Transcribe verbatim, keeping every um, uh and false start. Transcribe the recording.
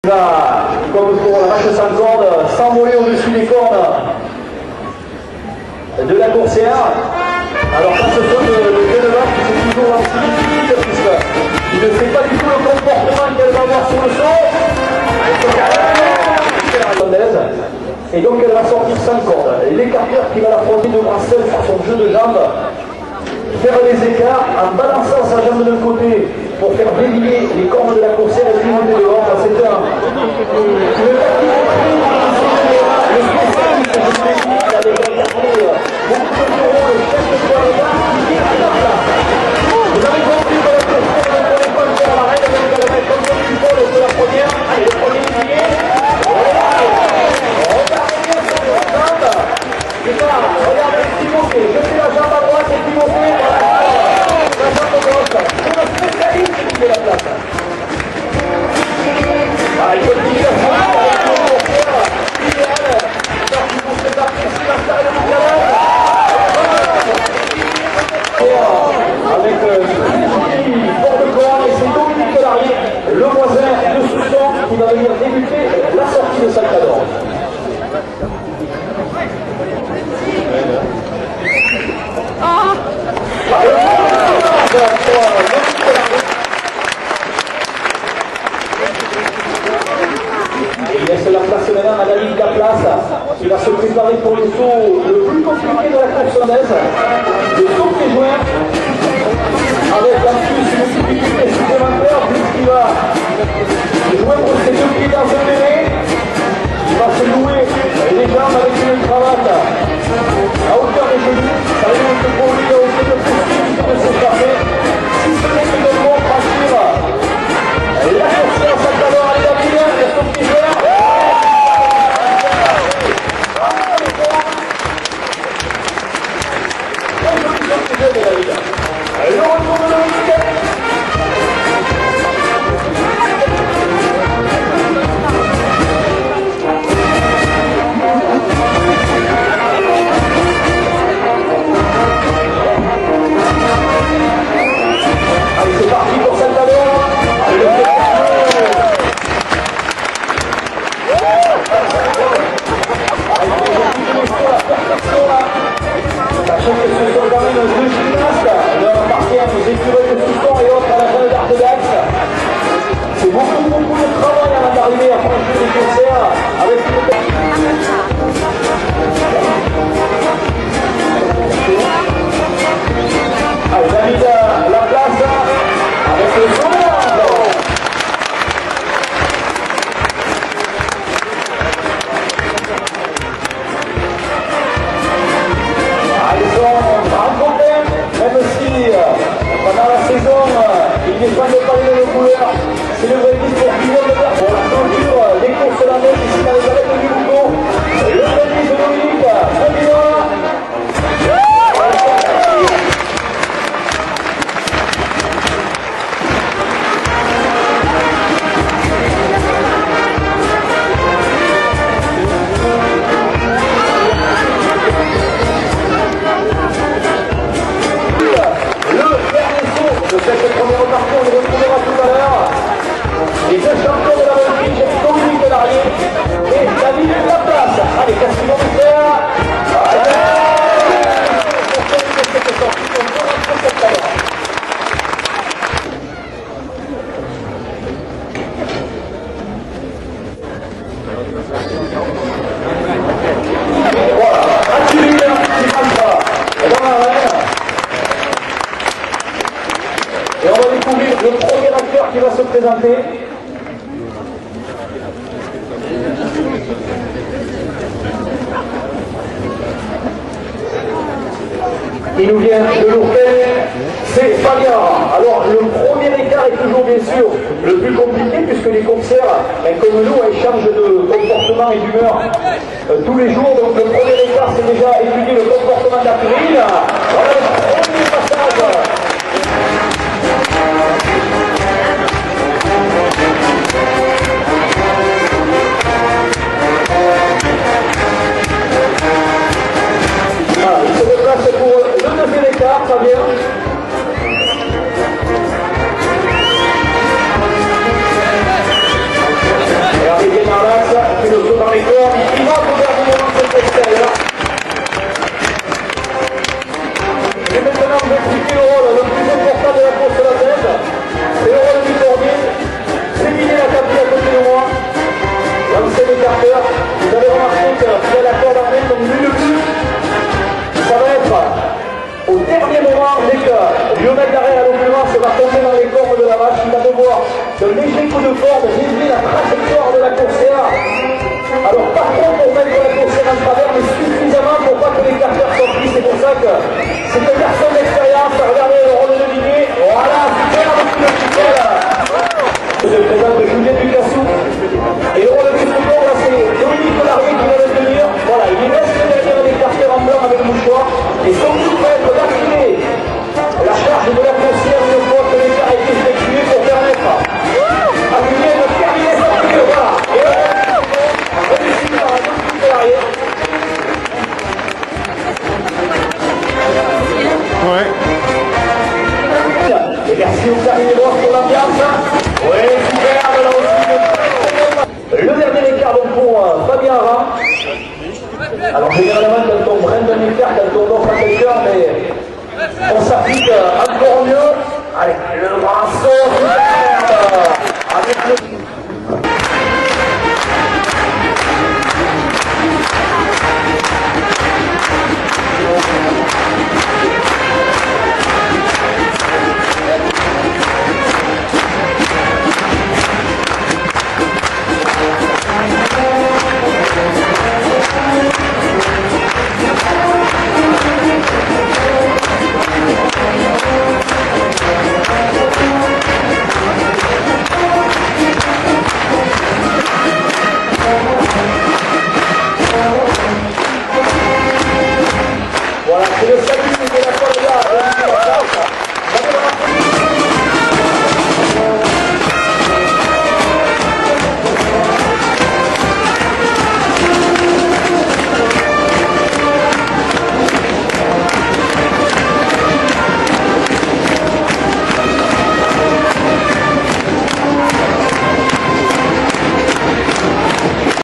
Va, comme pour la vache sans corde, s'envoler au-dessus des cornes de la coursière. Alors quand ce sont de, de jeunes vaches, c'est toujours en difficulté puisqu'il ne sait pas du tout le comportement qu'elle va avoir sur le saut. Et donc elle va sortir sans corde. L'écarteur qui va la frauder de bras seul par son jeu de jambes, faire les écarts en balançant sa jambe d'un côté pour faire dévier les cornes de la coursière et remonter devant. Enfin, c'est un... Le spécialiste de technique, il avait regardé beaucoup de euros, le chef de poids de bas, qui est à la place. Vous avez compris que la coursière ne pourrait pas le faire à la règle, donc elle va mettre comme ça du pôle pour la première. Allez, le premier dévié. Regardez bien sur le jambe. C'est ça, regardez, Timothée, je fais la jambe à droite et Timothée, voilà. La jambe gauche. C'est le spécialiste qui fait la place. Ah, il continue à faire avec le coursière. Idéal. Alors qu'il faut se partir sur la salle de calage. Avec euh, fort de corps, et c'est Dominique Larrier, le voisin de Sousson, qui va venir débuter la sortie de Salvador. Ah. Il laisse la place maintenant à David Laplace, qui va se préparer pour le saut le plus compliqué de la course landaise, le saut pied joint, avec en plus une difficulté supplémentaire, puisqu'il va joindre ses deux pieds dans un bébé, il va se nouer les jambes avec une cravate à hauteur des genoux, ça va être pour lui à hauteur de possibilité de s'échapper, si ce n'est que de bon franchir la course à Salvador, allez la bien, il y a son pied joint. Le retour de Dominique. Allez, c'est parti pour Salvador. Allez, le sachant que ce sont quand même deux gymnastes, leur appartient aux écureuils de Sousson et autres à la salle d'art de Dax. C'est beaucoup, beaucoup de travail avant d'arriver à franchir les coursières avec une... Allez, David, la place avec le son. Même si euh, pendant la saison, euh, il n'est pas de parler de nos couleurs, c'est le vrai but pour Guillaume de Berre pour la clôture euh, des courses landaises ici dans les arrêts de Vieux-Boucau. Le vrai but de Dominique, Dominois. De cette première partie, on le retrouvera tout à l'heure. Les deux champions de la voltige, Dominique Larrier et David Laplace. Allez, qu'est-ce qu'ils vont nous faire? Allez, voilà, activité, c'est comme ça. Et dans la reine. Et on va découvrir le premier acteur qui va se présenter. Il nous vient de l'Ourquet, c'est Fabien. Alors le premier écart est toujours bien sûr le plus compliqué puisque les coursières, ben, comme nous, elles changent de comportement et d'humeur euh, tous les jours. Donc le premier écart c'est déjà étudier le comportement de la pérille. Voilà le premier passage. Voilà, il se déplace pour le deuxième écart, Fabien. on s'applique encore mieux. Allez, le bras saut, avec le